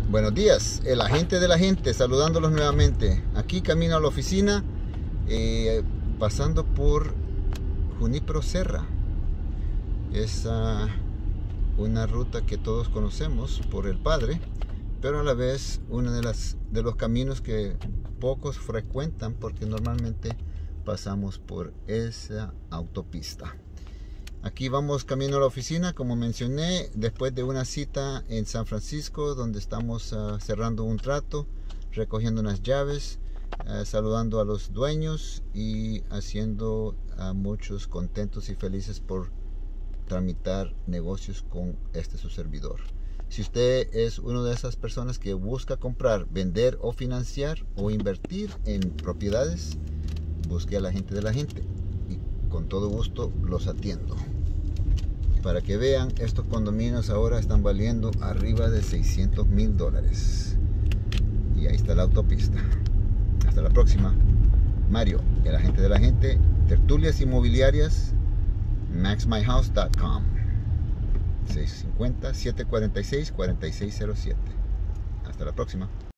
Buenos días, el agente de la gente, saludándolos nuevamente. Aquí camino a la oficina, pasando por Junípero Serra. Es una ruta que todos conocemos por el Padre, pero a la vez uno de los caminos que pocos frecuentan porque normalmente pasamos por esa autopista. Aquí vamos camino a la oficina, como mencioné, después de una cita en San Francisco, donde estamos cerrando un trato, recogiendo unas llaves, saludando a los dueños y haciendo a muchos contentos y felices por tramitar negocios con su servidor. Si usted es una de esas personas que busca comprar, vender o financiar o invertir en propiedades, busque a la gente de la gente y con todo gusto los atiendo. Para que vean, estos condominios ahora están valiendo arriba de $600,000. Y ahí está la autopista. Hasta la próxima. Mario, el agente de la gente, tertulias inmobiliarias, maxmyhouse.com, 650-746-4607. Hasta la próxima.